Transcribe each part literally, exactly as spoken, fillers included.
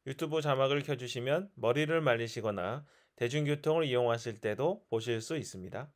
유튜브 자막을 켜주시면 머리를 말리시거나 대중교통을 이용하실 때도 보실 수 있습니다.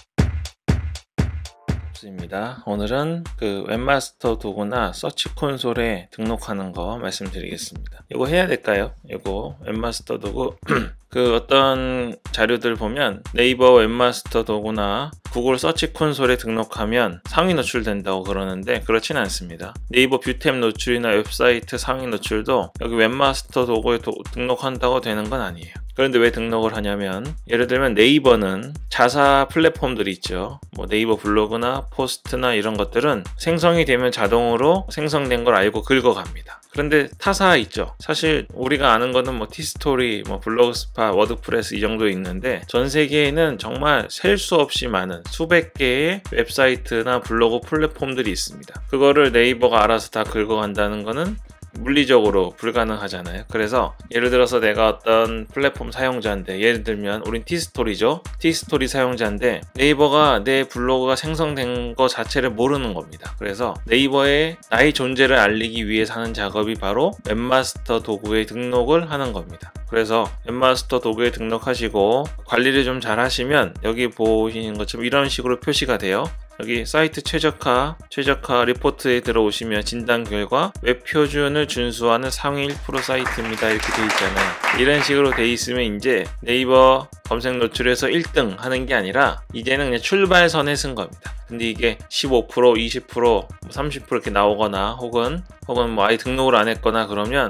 입니다. 오늘은 그 웹마스터 도구나 서치 콘솔에 등록하는 거 말씀드리겠습니다. 이거 해야 될까요? 이거 웹마스터 도구 그 어떤 자료들 보면 네이버 웹마스터 도구나 구글 서치 콘솔에 등록하면 상위 노출된다고 그러는데 그렇진 않습니다. 네이버 뷰템 노출이나 웹사이트 상위 노출도 여기 웹마스터 도구에 도, 등록한다고 되는 건 아니에요. 그런데 왜 등록을 하냐면 예를 들면 네이버는 자사 플랫폼들이 있죠. 뭐 네이버 블로그나 포스트나 이런 것들은 생성이 되면 자동으로 생성된 걸 알고 긁어갑니다. 그런데 타사 있죠. 사실 우리가 아는 거는 뭐 티스토리, 뭐 블로그스팟, 워드프레스 이 정도 있는데 전 세계에는 정말 셀 수 없이 많은 수백 개의 웹사이트나 블로그 플랫폼들이 있습니다. 그거를 네이버가 알아서 다 긁어간다는 거는 물리적으로 불가능하잖아요. 그래서 예를 들어서 내가 어떤 플랫폼 사용자인데 예를 들면 우린 티스토리죠. 티스토리 사용자인데 네이버가 내 블로그가 생성된 거 자체를 모르는 겁니다. 그래서 네이버에 나의 존재를 알리기 위해서 하는 작업이 바로 웹마스터 도구에 등록을 하는 겁니다. 그래서 웹마스터 도구에 등록하시고 관리를 좀 잘 하시면 여기 보시는 것처럼 이런 식으로 표시가 돼요. 여기 사이트 최적화, 최적화 리포트에 들어오시면 진단 결과 웹 표준을 준수하는 상위 일 퍼센트 사이트입니다. 이렇게 돼 있잖아요. 이런 식으로 돼 있으면 이제 네이버 검색 노출에서 일 등 하는 게 아니라 이제는 그냥 출발선에 쓴 겁니다. 근데 이게 십오 퍼센트, 이십 퍼센트, 삼십 퍼센트 이렇게 나오거나 혹은 혹은 뭐 아예 등록을 안 했거나 그러면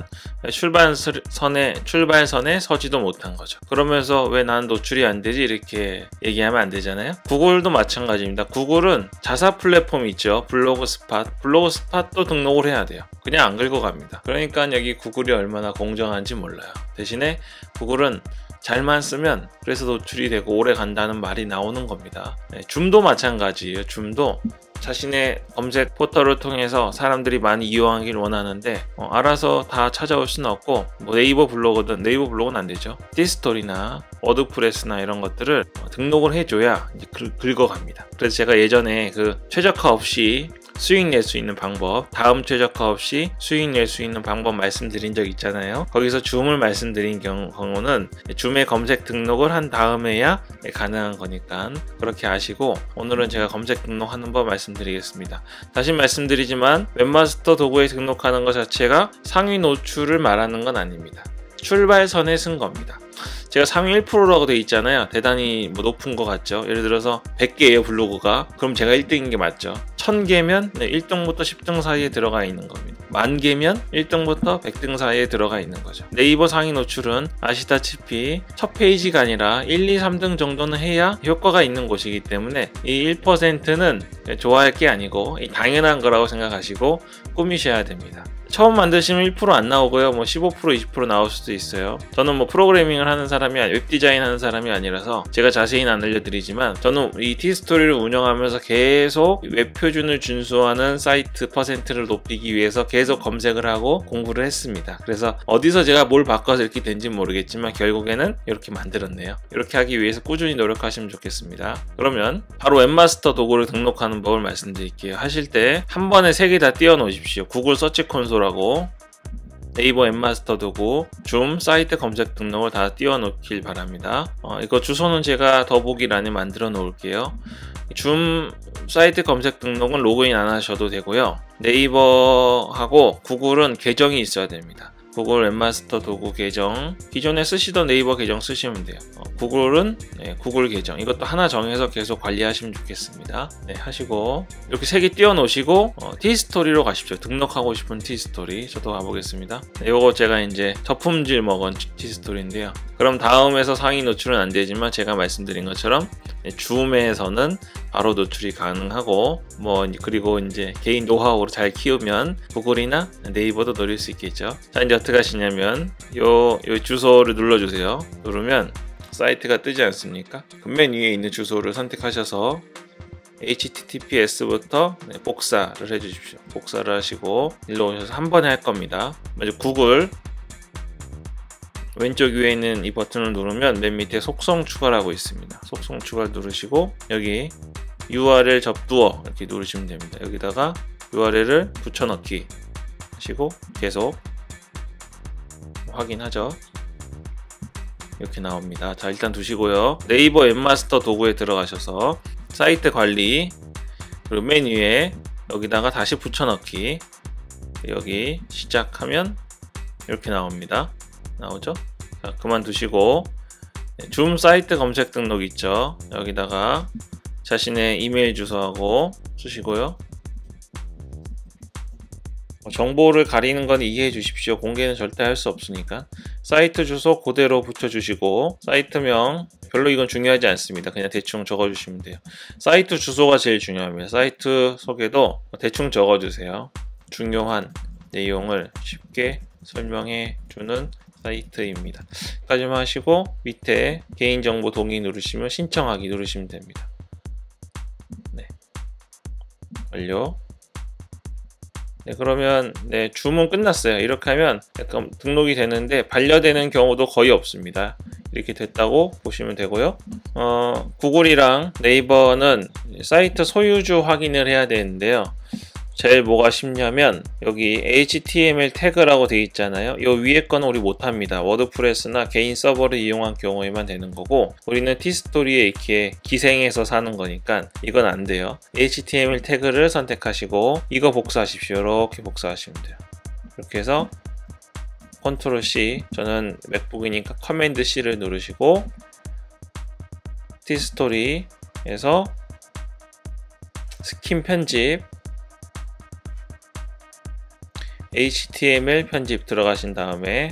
출발선에 출발선에 서지도 못한 거죠. 그러면서 왜 난 노출이 안 되지 이렇게 얘기하면 안 되잖아요. 구글도 마찬가지입니다. 구글은 자사 플랫폼 있죠. 블로그 스팟, 블로그 스팟도 등록을 해야 돼요. 그냥 안 긁어갑니다. 그러니까 여기 구글이 얼마나 공정한지 몰라요. 대신에 구글은 잘만 쓰면 그래서 노출이 되고 오래 간다는 말이 나오는 겁니다. 네, 줌도 마찬가지예요. 줌도 자신의 검색 포털을 통해서 사람들이 많이 이용하길 원하는데 어, 알아서 다 찾아올 수는 없고 뭐 네이버 블로거든 네이버 블로그는 안 되죠. 티스토리나 워드프레스나 이런 것들을 어, 등록을 해줘야 이제 긁, 긁어갑니다. 그래서 제가 예전에 그 최적화 없이 수익 낼 수 있는 방법, 다음 최적화 없이 수익 낼 수 있는 방법 말씀드린 적 있잖아요. 거기서 줌을 말씀드린 경우는 줌에 검색 등록을 한 다음에야 가능한 거니까 그렇게 아시고 오늘은 제가 검색 등록하는 법 말씀드리겠습니다. 다시 말씀드리지만 웹마스터 도구에 등록하는 것 자체가 상위 노출을 말하는 건 아닙니다. 출발선에 쓴 겁니다. 제가 상위 일 퍼센트라고 돼 있잖아요. 대단히 뭐 높은 것 같죠. 예를 들어서 백 개예요 블로그가. 그럼 제가 일 등인 게 맞죠. 천 개면 네, 일 등부터 십 등 사이에 들어가 있는 겁니다. 만 개면 일 등부터 백 등 사이에 들어가 있는 거죠. 네이버 상위 노출은 아시다시피 첫 페이지가 아니라 일, 이, 삼 등 정도는 해야 효과가 있는 곳이기 때문에 이 일 퍼센트는 좋아할 게 아니고 당연한 거라고 생각하시고 꾸미셔야 됩니다. 처음 만드시면 일 퍼센트 안 나오고요. 뭐 십오 퍼센트, 이십 퍼센트 나올 수도 있어요. 저는 뭐 프로그래밍을 하는 사람이 아니, 웹 디자인 하는 사람이 아니라서 제가 자세히는 안 알려드리지만 저는 이 티스토리를 운영하면서 계속 웹 표준을 준수하는 사이트 퍼센트를 높이기 위해서 계속 검색을 하고 공부를 했습니다. 그래서 어디서 제가 뭘 바꿔서 이렇게 된지 모르겠지만 결국에는 이렇게 만들었네요. 이렇게 하기 위해서 꾸준히 노력하시면 좋겠습니다. 그러면 바로 웹마스터 도구를 등록하는 법을 말씀드릴게요. 하실 때 한 번에 세 개 다 띄워 놓으십시오. 구글 서치 콘솔 하고 네이버 웹마스터 도구, 줌, 사이트 검색 등록을 다 띄워 놓길 바랍니다. 어, 이거 주소는 제가 더보기란에 만들어 놓을게요. 줌 사이트 검색 등록은 로그인 안 하셔도 되고요. 네이버하고 구글은 계정이 있어야 됩니다. 구글 웹마스터 도구 계정, 기존에 쓰시던 네이버 계정 쓰시면 돼요. 어, 구글은 네, 구글 계정, 이것도 하나 정해서 계속 관리하시면 좋겠습니다. 네, 하시고 이렇게 세 개 띄워 놓으시고 어, 티스토리로 가십시오. 등록하고 싶은 티스토리. 저도 가보겠습니다. 네, 요거 제가 이제 저품질 먹은 티스토리인데요. 그럼 다음에서 상위 노출은 안 되지만 제가 말씀드린 것처럼 네, 줌에서는 바로 노출이 가능하고 뭐 그리고 이제 개인 노하우로 잘 키우면 구글이나 네이버도 노릴 수 있겠죠. 자, 이제 어떻게 하시냐면 요, 요 주소를 눌러주세요. 누르면 사이트가 뜨지 않습니까? 맨 위에 있는 주소를 선택하셔서 에이치티티피에스부터 네, 복사를 해주십시오. 복사를 하시고 일로 오셔서 한 번에 할 겁니다. 먼저 구글 왼쪽 위에 있는 이 버튼을 누르면 맨 밑에 속성 추가라고 있습니다. 속성 추가를 누르시고 여기 유알엘 접두어 이렇게 누르시면 됩니다. 여기다가 유알엘을 붙여넣기 하시고 계속 확인하죠. 이렇게 나옵니다. 자, 일단 두시고요. 네이버 웹마스터 도구에 들어가셔서 사이트 관리, 그리고 맨 위에 여기다가 다시 붙여넣기, 여기 시작하면 이렇게 나옵니다. 나오죠? 자, 그만두시고 줌 사이트 검색 등록 있죠? 여기다가 자신의 이메일 주소하고 쓰시고요. 정보를 가리는 건 이해해 주십시오. 공개는 절대 할 수 없으니까. 사이트 주소 그대로 붙여주시고, 사이트명 별로 이건 중요하지 않습니다. 그냥 대충 적어주시면 돼요. 사이트 주소가 제일 중요합니다. 사이트 소개도 대충 적어주세요. 중요한 내용을 쉽게 설명해 주는 사이트입니다. 여기까지만 하시고 밑에 개인정보 동의 누르시면 신청하기 누르시면 됩니다. 네, 완료. 네, 그러면 네, 줌은 끝났어요. 이렇게 하면 약간 등록이 되는데 반려되는 경우도 거의 없습니다. 이렇게 됐다고 보시면 되고요. 어, 구글이랑 네이버는 사이트 소유주 확인을 해야 되는데요. 제일 뭐가 쉽냐면 여기 에이치티엠엘 태그라고 되어 있잖아요. 이 위에 거는 우리 못합니다. 워드프레스나 개인 서버를 이용한 경우에만 되는 거고, 우리는 티스토리에 이렇게 기생해서 사는 거니까 이건 안 돼요. 에이치티엠엘 태그를 선택하시고 이거 복사하십시오. 이렇게 복사하시면 돼요. 이렇게 해서 컨트롤 씨, 저는 맥북이니까 커맨드 씨를 누르시고 티스토리에서 스킨 편집, 에이치티엠엘 편집 들어가신 다음에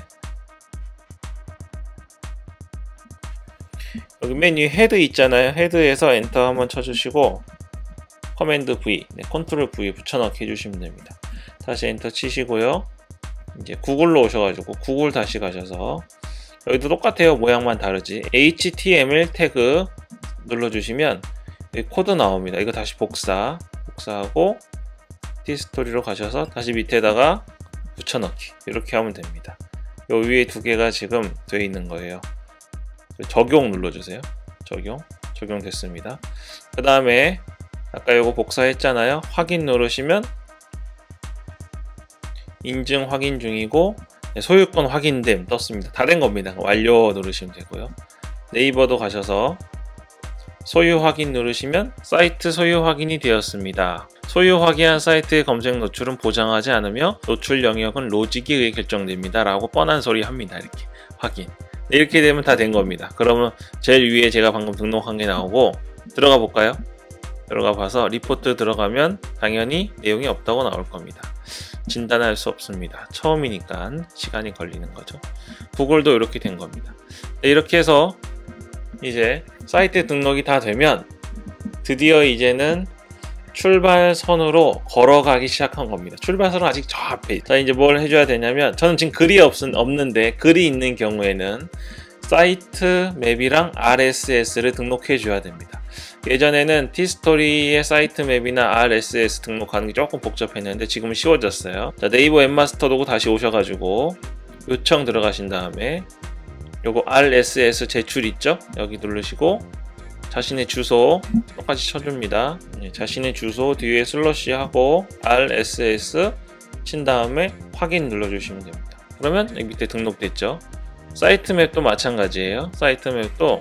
여기 메뉴 헤드 있잖아요. 헤드에서 엔터 한번 쳐주시고 커맨드 V, 네, 컨트롤 V 붙여넣기 해주시면 됩니다. 다시 엔터 치시고요. 이제 구글로 오셔가지고 구글 다시 가셔서 여기도 똑같아요. 모양만 다르지. 에이치티엠엘 태그 눌러주시면 여기 코드 나옵니다. 이거 다시 복사 복사하고 티스토리로 가셔서 다시 밑에다가 붙여넣기 이렇게 하면 됩니다. 요 위에 두 개가 지금 되어 있는 거예요. 적용 눌러주세요. 적용 적용됐습니다. 그 다음에 아까 요거 복사했잖아요. 확인 누르시면 인증 확인 중이고 소유권 확인됨 떴습니다. 다 된 겁니다. 완료 누르시면 되고요. 네이버도 가셔서 소유 확인 누르시면 사이트 소유 확인이 되었습니다. 소유 확인한 사이트의 검색 노출은 보장하지 않으며 노출 영역은 로직에 의해 결정됩니다. 라고 뻔한 소리 합니다. 이렇게 확인. 이렇게 되면 다 된 겁니다. 그러면 제일 위에 제가 방금 등록한 게 나오고 들어가 볼까요? 들어가 봐서 리포트 들어가면 당연히 내용이 없다고 나올 겁니다. 진단할 수 없습니다. 처음이니까 시간이 걸리는 거죠. 구글도 이렇게 된 겁니다. 이렇게 해서 이제 사이트 등록이 다 되면 드디어 이제는 출발선으로 걸어가기 시작한 겁니다. 출발선은 아직 저 앞에. 자, 이제 뭘 해줘야 되냐면, 저는 지금 글이 없, 없는데 글이 있는 경우에는 사이트 맵이랑 알에스에스를 등록해 줘야 됩니다. 예전에는 티스토리의 사이트 맵이나 알에스에스 등록하는 게 조금 복잡했는데 지금은 쉬워졌어요. 자, 네이버 웹마스터 도구 다시 오셔가지고 요청 들어가신 다음에 요거 알에스에스 제출 있죠? 여기 누르시고 자신의 주소 똑같이 쳐줍니다. 네, 자신의 주소 뒤에 슬러시 하고 알에스에스 친 다음에 확인 눌러주시면 됩니다. 그러면 여기 밑에 등록됐죠? 사이트 맵도 마찬가지예요. 사이트 맵도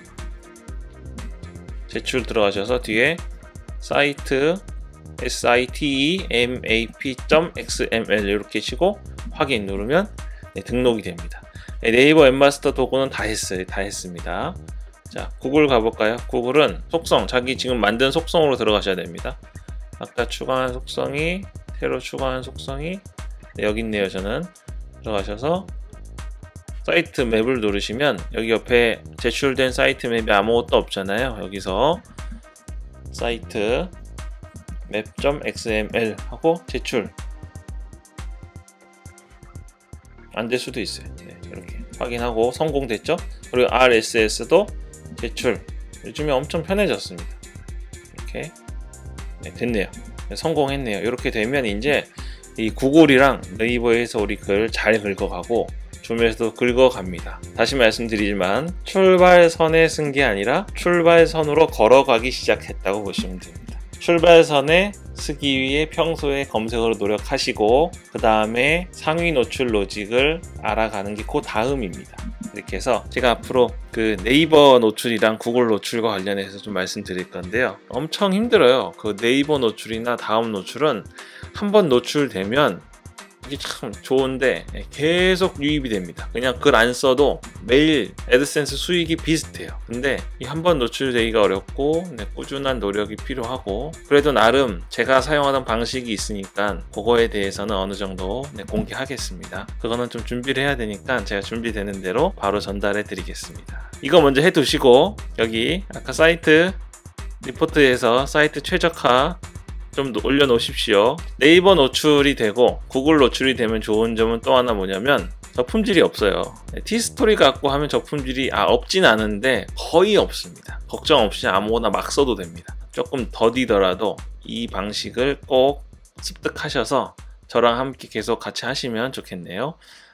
제출 들어가셔서 뒤에 사이트 sitemap.xml 이렇게 치고 확인 누르면 네, 등록이 됩니다. 네, 네이버 웹마스터 도구는 다 했어요. 다 했습니다. 자, 구글 가볼까요? 구글은 속성, 자기 지금 만든 속성으로 들어가셔야 됩니다. 아까 추가한 속성이, 새로 추가한 속성이 네, 여기 있네요. 저는 들어가셔서 사이트 맵을 누르시면 여기 옆에 제출된 사이트 맵이 아무것도 없잖아요. 여기서 사이트 맵.xml 하고 제출. 안 될 수도 있어요. 네, 이렇게 확인하고 성공됐죠? 그리고 알에스에스도 제출. 요즘에 엄청 편해졌습니다. 이렇게 네, 됐네요. 네, 성공했네요. 이렇게 되면 이제 이 구글이랑 네이버에서 우리 글 잘 긁어가고 줌에서도 긁어갑니다. 다시 말씀드리지만 출발선에 쓴 게 아니라 출발선으로 걸어가기 시작했다고 보시면 됩니다. 출발선에 쓰기 위해 평소에 검색어로 노력하시고 그 다음에 상위 노출 로직을 알아가는 게 그 다음입니다. 이렇게 해서 제가 앞으로 그 네이버 노출이랑 구글 노출과 관련해서 좀 말씀드릴 건데요. 엄청 힘들어요. 그 네이버 노출이나 다음 노출은 한번 노출되면 이게 참 좋은데 계속 유입이 됩니다. 그냥 글 안 써도 매일 애드센스 수익이 비슷해요. 근데 이 한번 노출되기가 어렵고 네, 꾸준한 노력이 필요하고 그래도 나름 제가 사용하던 방식이 있으니까 그거에 대해서는 어느 정도 네, 공개하겠습니다. 그거는 좀 준비를 해야 되니까 제가 준비되는 대로 바로 전달해 드리겠습니다. 이거 먼저 해 두시고 여기 아까 사이트 리포트에서 사이트 최적화 좀 올려놓으십시오. 네이버 노출이 되고 구글 노출이 되면 좋은 점은 또 하나 뭐냐면 저품질이 없어요. 티스토리 갖고 하면 저품질이 아, 없진 않은데 거의 없습니다. 걱정 없이 아무거나 막 써도 됩니다. 조금 더디더라도 이 방식을 꼭 습득하셔서 저랑 함께 계속 같이 하시면 좋겠네요.